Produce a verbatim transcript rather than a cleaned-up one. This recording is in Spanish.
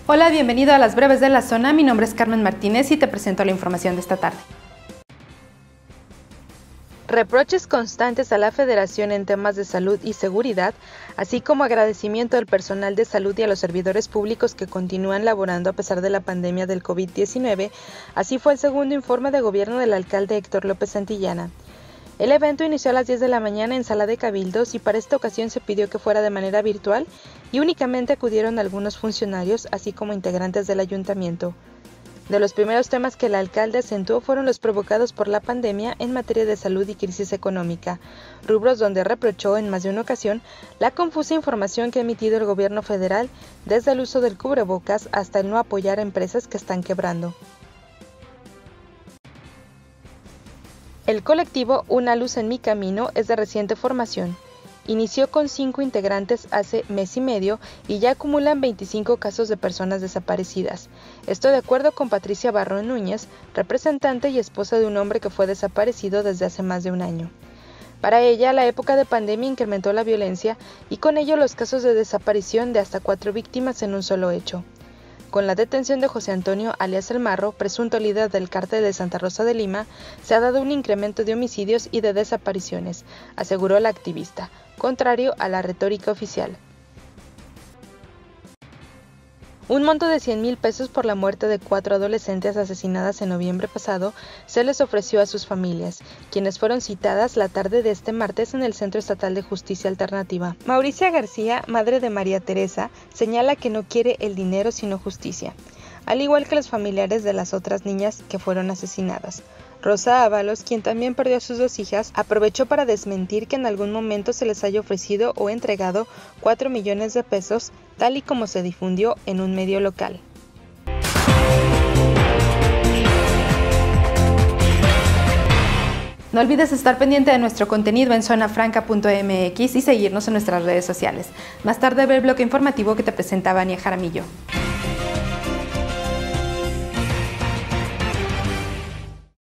Hola, bienvenido a las breves de la zona. Mi nombre es Carmen Martínez y te presento la información de esta tarde. Reproches constantes a la Federación en temas de salud y seguridad, así como agradecimiento al personal de salud y a los servidores públicos que continúan laborando a pesar de la pandemia del COVID diecinueve, así fue el segundo informe de gobierno del alcalde Héctor López Santillana. El evento inició a las diez de la mañana en Sala de Cabildos y para esta ocasión se pidió que fuera de manera virtual y únicamente acudieron algunos funcionarios, así como integrantes del ayuntamiento. De los primeros temas que el alcalde acentuó fueron los provocados por la pandemia en materia de salud y crisis económica, rubros donde reprochó en más de una ocasión la confusa información que ha emitido el gobierno federal desde el uso del cubrebocas hasta el no apoyar a empresas que están quebrando. El colectivo Una Luz en Mi Camino es de reciente formación. Inició con cinco integrantes hace mes y medio y ya acumulan veinticinco casos de personas desaparecidas. Esto de acuerdo con Patricia Barrón Núñez, representante y esposa de un hombre que fue desaparecido desde hace más de un año. Para ella, la época de pandemia incrementó la violencia y con ello los casos de desaparición de hasta cuatro víctimas en un solo hecho. Con la detención de José Antonio alias El Marro, presunto líder del cártel de Santa Rosa de Lima, se ha dado un incremento de homicidios y de desapariciones, aseguró la activista, contrario a la retórica oficial. Un monto de cien mil pesos por la muerte de cuatro adolescentes asesinadas en noviembre pasado se les ofreció a sus familias, quienes fueron citadas la tarde de este martes en el Centro Estatal de Justicia Alternativa. Mauricia García, madre de María Teresa, señala que no quiere el dinero sino justicia, al igual que los familiares de las otras niñas que fueron asesinadas. Rosa Ábalos, quien también perdió a sus dos hijas, aprovechó para desmentir que en algún momento se les haya ofrecido o entregado cuatro millones de pesos, tal y como se difundió en un medio local. No olvides estar pendiente de nuestro contenido en zona franca punto m x y seguirnos en nuestras redes sociales. Más tarde ve el bloque informativo que te presenta Vania Jaramillo.